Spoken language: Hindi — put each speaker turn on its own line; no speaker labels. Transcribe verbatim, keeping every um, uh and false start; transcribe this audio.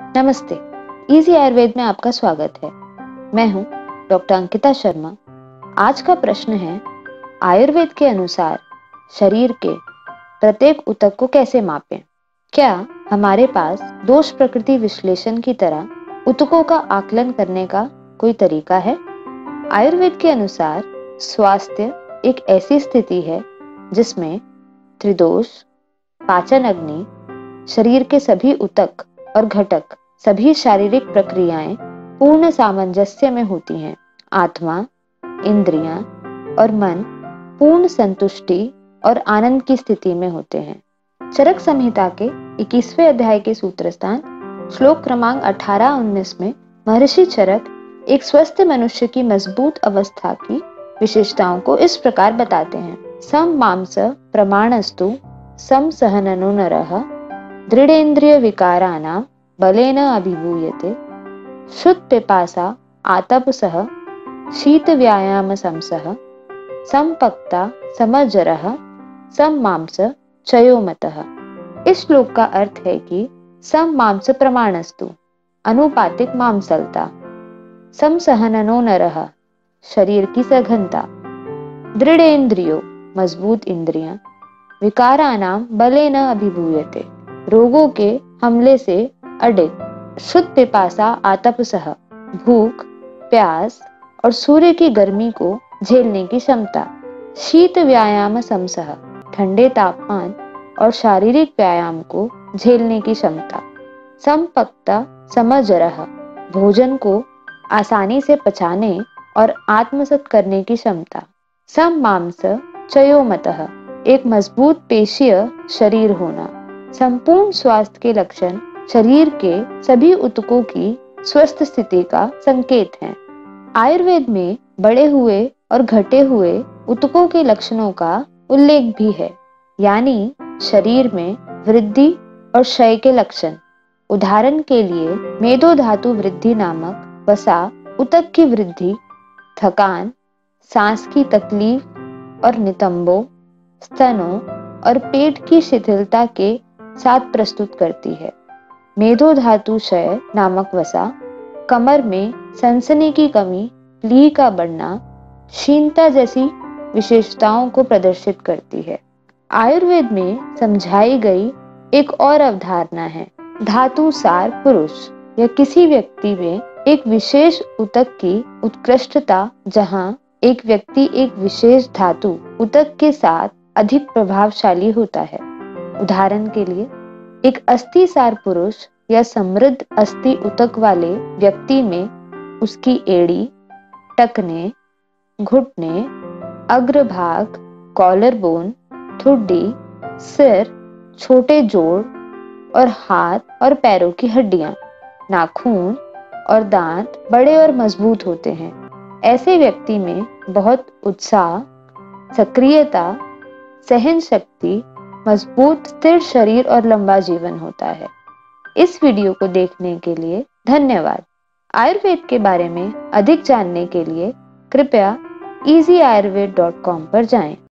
नमस्ते, इजी आयुर्वेद में आपका स्वागत है। मैं हूँ डॉक्टर अंकिता शर्मा। आज का प्रश्न है, आयुर्वेद के अनुसार शरीर के प्रत्येक ऊतक को कैसे मापें? क्या हमारे पास दोष प्रकृति विश्लेषण की तरह ऊतकों का आकलन करने का कोई तरीका है? आयुर्वेद के अनुसार स्वास्थ्य एक ऐसी स्थिति है जिसमें त्रिदोष, पाचन अग्नि, शरीर के सभी ऊतक और घटक, सभी शारीरिक प्रक्रियाएं पूर्ण सामंजस्य में होती हैं। आत्मा, इंद्रियां और मन पूर्ण संतुष्टि और आनंद की स्थिति में होते हैं। चरक संहिता के इक्कीसवें अध्याय के सूत्र स्थान श्लोक क्रमांक अठारह उन्नीस में महर्षि चरक एक स्वस्थ मनुष्य की मजबूत अवस्था की विशेषताओं को इस प्रकार बताते हैं। सम मांस प्रमाणस्तु सम सहननो नरः दृढ़ेन्द्रिय विकाराणां बलेन अभिभूयते शुद्ध पिपासा आतपसः शीत व्यायाम समसः संपक्ता समजरः सम मांस चयोमतः। इस श्लोक का अर्थ है कि सम मांस प्रमाणस्तु अनुपातिक मांसलता, सम सहननो नरः शरीर की सघनता, दृढ़ इंद्रियो मजबूत इंद्रियां, विकारानाम बलेन अभिभूयते रोगों के हमले से अडिग, शुद्ध पिपासा आतपसः भूख, प्यास और सूर्य की गर्मी को झेलने की क्षमता, शीत व्यायाम समसः ठंडे तापमान और शारीरिक व्यायाम को झेलने की क्षमता, संपक्ता समजरः भोजन को आसानी से पचाने और आत्मसात करने की क्षमता, सम मांस चयोमतः एक मजबूत पेशीय शरीर होना। संपूर्ण स्वास्थ्य के लक्षण शरीर के सभी ऊतकों की स्वस्थ स्थिति का संकेत हैं। आयुर्वेद में बढ़े हुए और घटे हुए ऊतकों के लक्षणों का उल्लेख भी है, यानी शरीर में वृद्धि और क्षय के लक्षण। उदाहरण के लिए मेदो धातु वृद्धि नामक वसा ऊतक की वृद्धि, थकान, सांस की तकलीफ और नितंबों, स्तनों और पेट की शिथिलता के साथ प्रस्तुत करती है। मेदो धातु क्षय नामक वसा कमर में सनसनी की कमी, लीह का बढ़ना, क्षीणता जैसी विशेषताओं को प्रदर्शित करती है। आयुर्वेद में समझाई गई एक और अवधारणा है धातु सार पुरुष। यह किसी व्यक्ति में एक विशेष ऊतक की उत्कृष्टता, जहां एक व्यक्ति एक विशेष धातु ऊतक के साथ अधिक प्रभावशाली होता है। उदाहरण के लिए एक अस्थि सार पुरुष या समृद्ध अस्थि ऊतक वाले व्यक्ति में उसकी एड़ी, टखने, घुटने, अग्रभाग, कॉलर बोन, ठुड्डी, सिर, छोटे जोड़ और हाथ और पैरों की हड्डियां, नाखून और दांत बड़े और मजबूत होते हैं। ऐसे व्यक्ति में बहुत उत्साह, सक्रियता, सहन शक्ति, मजबूत स्थिर शरीर और लंबा जीवन होता है। इस वीडियो को देखने के लिए धन्यवाद। आयुर्वेद के बारे में अधिक जानने के लिए कृपया इजी आयुर्वेद डॉट कॉम पर जाएं।